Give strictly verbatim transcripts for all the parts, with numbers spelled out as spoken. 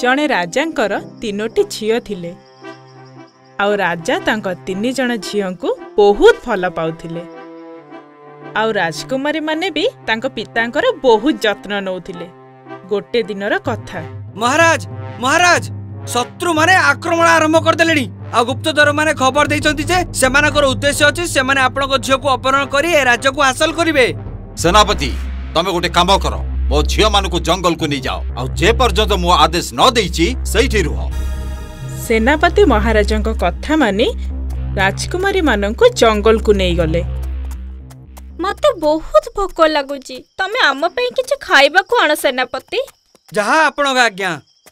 जणे राजांकर तीनोटी झियो थिले आउ राजा तांक तीन जण झियो को बहुत भल पाउथिले आउ राजकुमारी माने भी तांक पितांकर बहुत जत्न नौथिले। गोटे दिनर कथा। महाराज महाराज शत्रु माने आक्रमण आरंभ कर देलेनी आ गुप्तचर माने खबर देइचंती जे सेमानकर उद्देश्य अछि सेमाने आपनक झियो को अपहरण करी ए राज्य को हासिल करिवे। सेनापति तमे गोटे काम करो मो झियो मानकु जंगल को नि जाओ आ जे पर्यंत मो आदेश न देइची सेठी रुह। सेनापति महाराजंक कथा मानी राजकुमारी मानकु जंगल को नै गले। मते बहुत भोक लागुची तमे आम पई किछ खाइबा को आण सेनापति। जहा आपनक आज्ञा।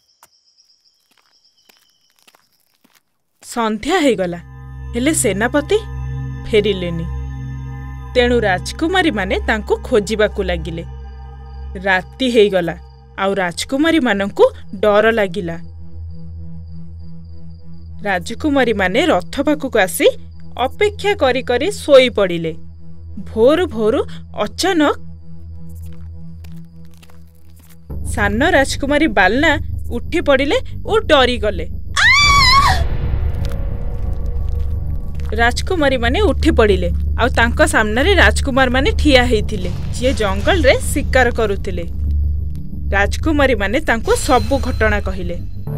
संध्या हे गला हेले सेनापति फेरिलेनी तेणु राजकुमारी माने तांको खोजिबा को लागिले। राति हे गला आउ राजकुमारी मानंकु डर लागिला। राजकुमारी माने रथ पाखु आसी अपेक्षा करी करी सोई पड़िले। भोर भोर अचानक सान राजकुमारी बालना उठी पड़िले और डरी गले। राजकुमारी माने उठी पड़िले आउ तांको सामने रे राजकुमार माने ठिया हेइथिले जे जंगल रे शिकार करुथिले। राजकुमारी माने तांको सबु घटना कहिले।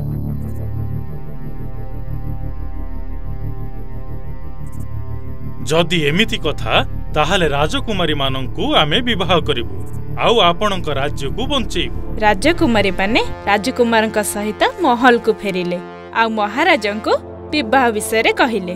जदि एमिति कथा ताहाले राजकुमारी मानंकु आमे विवाह करिबु आउ आपणक राज्य को बंचेइबु। राजकुमारी माने राजकुमारंक सहित महल को फेरिले आउ महाराजंको विवाह विषय रे कहिले।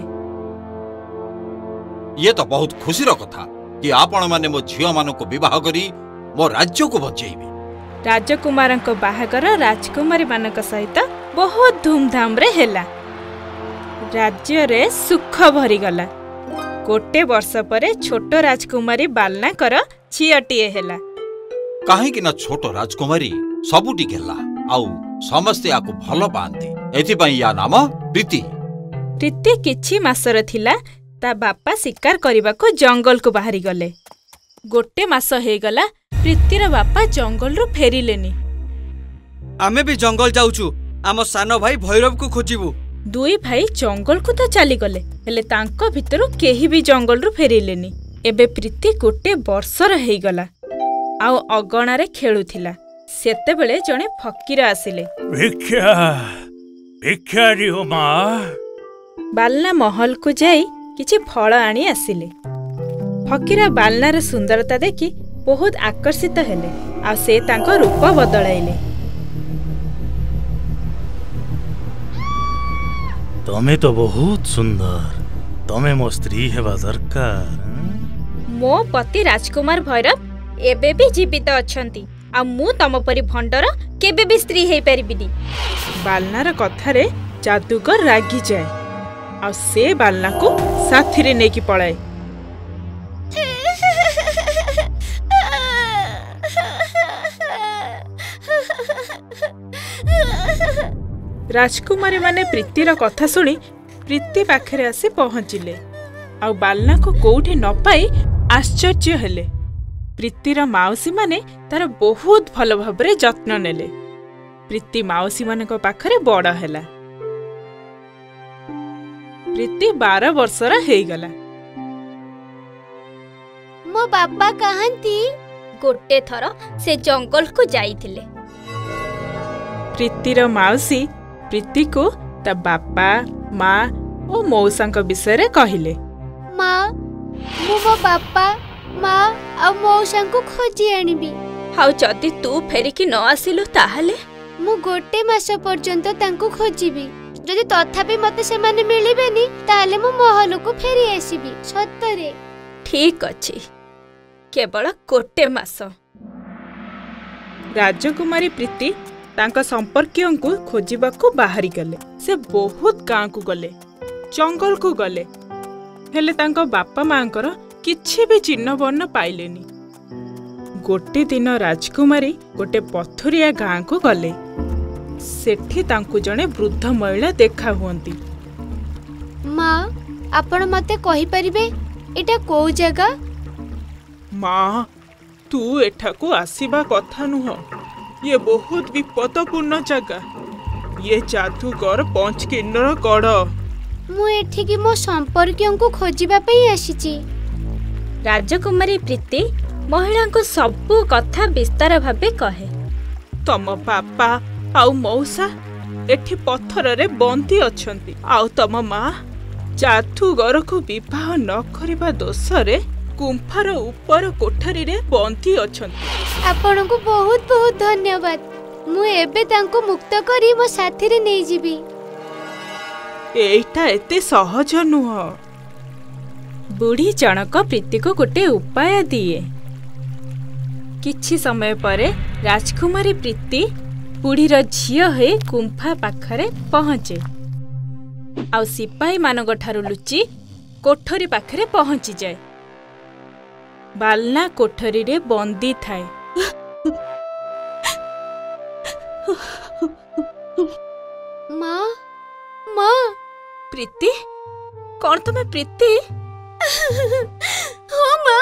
ये तो बहुत खुशीर कथा कि आपण माने मो झियो मानकु विवाह करी मो राज्य को बंचेइबे। राजकुमारंक बाहागर राजकुमारी मानक सहित बहुत धूमधाम रे हेला। राज्य रे सुख भरी गला। गोटे वर्ष परे छोट राजकुमारी बालना कर झियटीए हेला। काहे कि ना छोट राजकुमारी सबुटी गेला आउ समस्ते आकु भलो पांती एथि पई या नाम प्रीति। प्रीति किछि मासर थिला ता बापा शिकार करबा को जंगल को बाहरी गले। गोटे मास हे गला प्रीतिर बापा जंगल रु फेरिलेनी। आमे भी जंगल जाउछु आम सानो भाई भैरव को खोजिबु। दुई भाई जंगल को तो चली गले हेले तांको भितरु केही भी जंगल रु फेरिलेनी। एबे प्रीति गोटे वर्षर हे गला आउ अगणा रे खेलुथिला। सेते बेले जणे फकीर आसिले। भिक्षा भिक्षा दियो मां। बालना महल को जाई किछि फल आनी आसिले। फकीर बालनार सुंदरता देखि बहुत आकर्षित हेले आ से तांको रूप बदलाइले। तमे तो बहुत सुंदर तमे मो स्त्री हेबा दरकार। मो पति राजकुमार भैरव एबे भी जीवित अछंती आ मु तम परि भंडर केबे भी स्त्री हेई परिबिनी। बालनार कथारे जादूगर रागी जाए आ से बालना को साथी रे नेकी पळाए। राजकुमारी माने प्रीतिर कथा सुनी प्रीति पाखरे आसी पहुंचिले आ बालना को कोउठी न पाई आश्चर्य हेले। प्रीतिर माउसी माने तार बहुत भल भाबरे जत्न नेले। प्रीति माउसी मानक पाखरे बड़ हेला। प्रीति बारह वर्षर हे गला। मो बाबा कहंती गोटे थर से जंगल को जाइथिले। प्रीतिर माउसी प्रीति को ता बापा माँ और मौसा विषय रे कहिले। माँ मु मो बापा माँ आ मौसा को खोजी आनिबी। हाउ जदि तू फेरिकी न आसिलु ताहले मु गोटे मास पर्यंत तांको खोजिबी। जदि तथापि मते से माने मिलिबेनी ताहले मु महल को फेरी आसीबी। सत्तरे ठीक अछि केवल गोटे मास। राजकुमारी प्रीति तांका संपर्कियों को खोजिबा को बाहरी गले। से बहुत गाँ को गले जंगल को गले हेले तांका बापा मांकर किछि भी चिन्ह वर्ण पाइलेनी। गोटे दिन राजकुमारी गोटे पथुरिया गाँ को गले। सेठी तांकु जने वृद्ध महिला देखा हुअंती। माँ आपण मते कहि परिबे एटा को जगह? माँ तू एठा को आसीबा कथा नुह। ये बहुत विपदपूर्ण जगह। ये जादूगर पंचकिन्नर गढ़। मु एठिकी मो संपर्कियों को खोजिबा पई आसीची। राजकुमारी प्रीति महिला को सबू कथा विस्तार भाबे कहे। तम बापा आउ मौसा एठी पत्थर रे बंदी अछंती, आउ तम माँ जादूगर को विवाह न करिबा दोषरे गुंफार ऊपर कोठरी रे बंदी अछंती। आपन को बहुत बहुत धन्यवाद। मु एबे तांको मुक्त करी मो साथी रे नै जीबी। एटा एते सहज नुह। बुढ़ी जनक प्रीति को गोटे उपाय दिए। किछि समय परे राजकुमारी प्रीति बुढ़ीर झियो हे गुंफा पाखरे पहुंचे आउ सिपाही मानक ठारू लुचि कोठरी पाखरे पहुंची जाए। बालना कोठरी रे बंदी थाए। माँ माँ प्रीति कौन तुमे प्रीति? हो माँ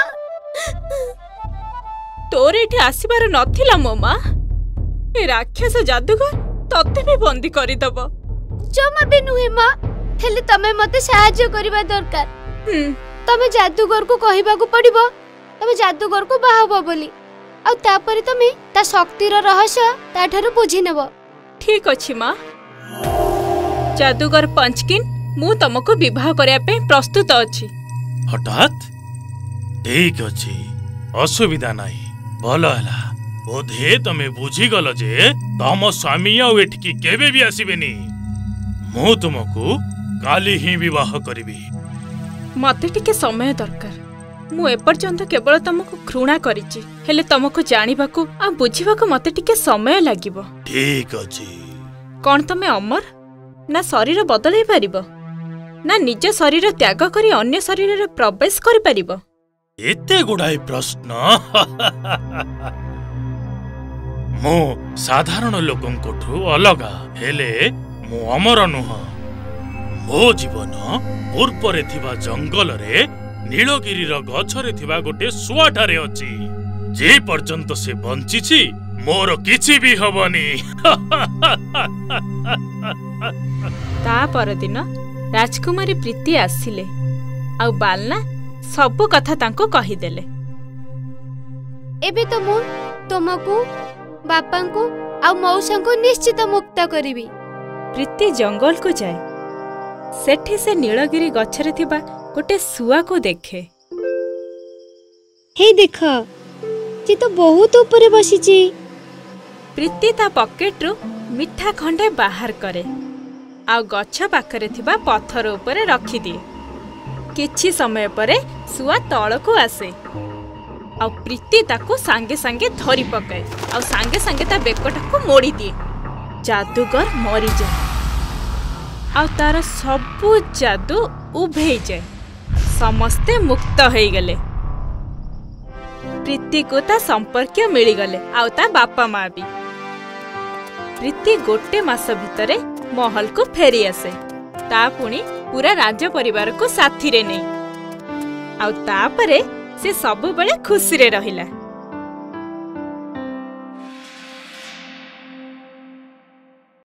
तोर एठी आसीबार नथिला मो माँ। ए राक्षस जादूगर तते भी बंदी करी दबो। जमा भी नुहे माँ, हेले तमे मते सहाय्य करिबा दरकार। तमे जादूगर को कहिबा को पड़िबो तमे जादूगर को बाहबो बोली, आ तापरे तमे ता शक्तिर रहस्य ता ठारू बुझी नेबो। ठीक अछि माँ। जादूगर पंचकिन मु तुमको विवाह करिया पे प्रस्तुत अछि। हठात ठीक अछि, असुविधा नाही। भल हला, बोधे तमे बुझी गल जे तम स्वामी आ एठकी केबे भी आसीबेनी। मु तुमको काली ही विवाह करिबी। मते टिके समय दरकार। मु एपर्यंत केवल तुमको घृणा करिछि, हेले तुमको जानिबाकू आ बुझिबाकू मते टिके समय लागिबो। ठीक अछि। कोन तमे अमर ना शरीर बदलै पारिबो ना निज शरीर त्याग करी अन्य शरीर रे प्रवेश करि पारिबो? एते गुडाई प्रश्न। मु साधारण लोकंकोठु अलगा, हेले मु अमर नुह। मो जीवन पूर्वरे थिबा जंगल रे नीलगिरी रो गछरे थिबा गोटे सुआठारे अछि। जे पर्यंत से बंचिछि मोर किछि भी हबनी। ता परदिन राजकुमारी प्रीति आसिले आउ बालना सबु कथा तांको कहि देले। एबे तो मु तुमको बापा को आ मौसा को निश्चित मुक्त करिबी। प्रीति जंगल को जाए। सेठी से नीलगिरी गछरे थिबा गोटे सुआ को देखे। हे देख, जे तो बहुत ऊपर बसिची। प्रीति ता पॉकेट रु मिठा खंडे बाहर करे आ गछ पाखरे थिबा पत्थर ऊपर रखी दिए। किछि समय परे सुआ तळ को आसे आ प्रीति ताको सांगे सांगे धरी पकाए आ सांगे सांगे ता बेकटा को मोड़ी दिए। जादूगर मरी जाए आ तार सबु जादू उभे जाए। समस्ते मुक्त हो गले। प्रीति को ता संपर्क मिली गले आ ता बापा माँ भी। प्रीति गोटे मास भितरे महल को फेरी आसे। ता पुणी पूरा राज परिवार को साथी रे नहीं। आउ तापरे से सब बड़े खुशी रे रहिला।